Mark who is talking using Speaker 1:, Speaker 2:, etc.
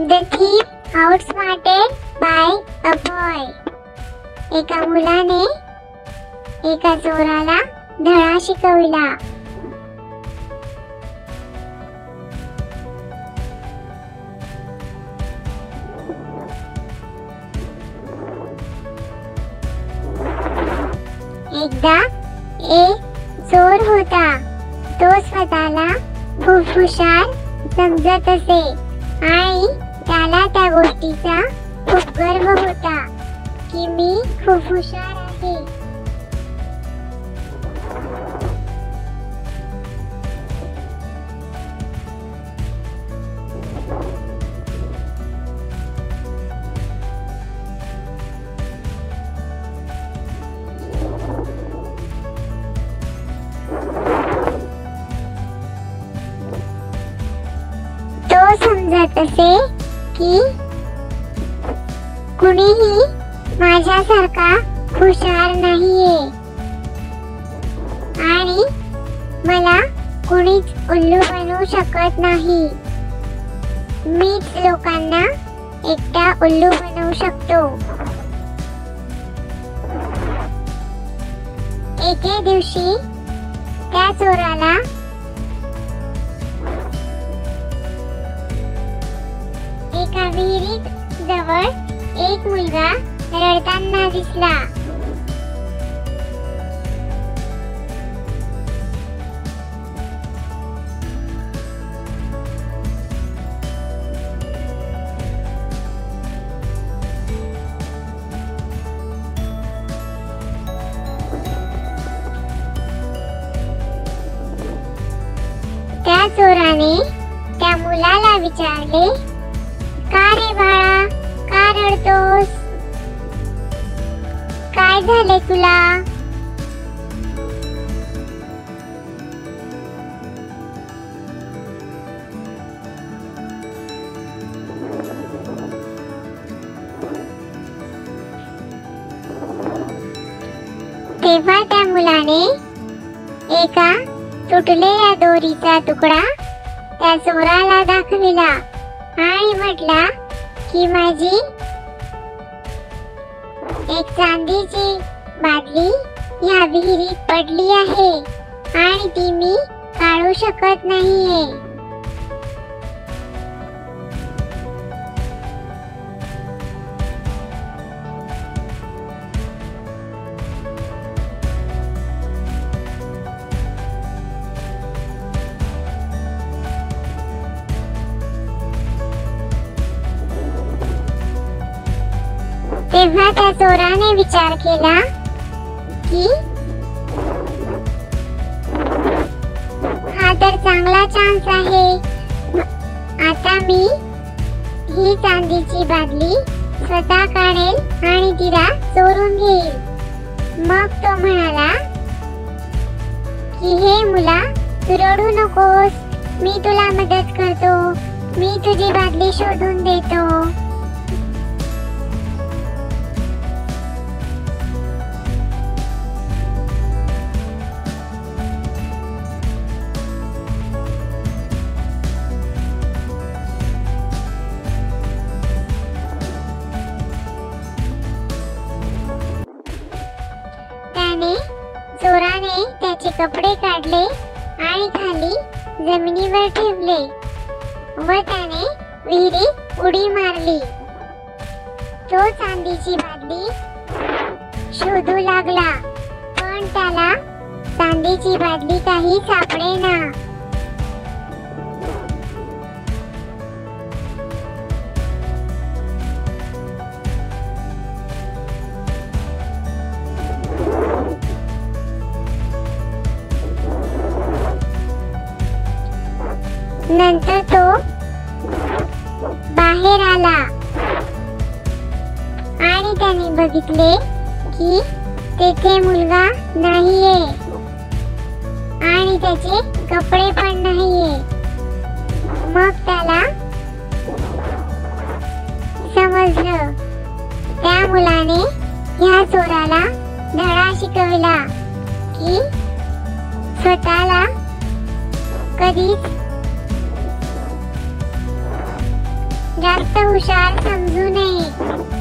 Speaker 1: The thief outsmarted by a boy. एका मुलाने एका चोराला धडा शिकविला. एकदा एक चोर होता. तो स्वतःला खूप हुशार समजत असे आणि त्याला त्या गोष्टीचा खूप गर्व होता की मी खूप हुशार आहे. तो समजत असे की कुणीही माझ्यासारखा हुशार नाहीये आणि मला कुणीच उल्लू बनवू शकत नाही. मीच लोकांना एकटा उल्लू बनवू शकतो. एके दिवशी त्या चोराला एका विहिरीत जवळ एक मुलगा रडताना दिसला. त्या चोराने त्या मुलाला विचारले, का रे बाळा, का रडतोस? काय झाले तुला? तेव्हा त्या मुलाने एका तुटलेल्या दोरीचा तुकडा त्या चोराला दाखविला आणि म्हटला की माझी एक चांदीची बादली या विहिरीत पडली आहे आणि ती मी काढू शकत नाहीये. तेव्हा त्या चोराने विचार केला की हा तर चांगला चान्स आहे. आता मी ही चांदीची बादली स्वतः काढेल आणि तिला चोरून घेईल. मग तो म्हणाला की हे मुला, तू रडू नकोस, मी तुला मदत करतो, मी तुझी बादली शोधून देतो. चोराने त्याचे कपडे काढले आणि खाली जमिनीवर ठेवले व त्याने विहिरीत उडी मारली. तो चांदीची बादली शोधू लागला, पण त्याला चांदीची बादली काही सापडेना. नंतर तो बाहेर आला आणि त्याने बघितले की तेथे मुलगा नाहीये आणि त्याचे कपडे पण नाहीये. मग त्याला समजलं, त्या मुलाने ह्या चोराला धडा शिकवला की स्वतःला कधीच जास्त हुशार समजू नये.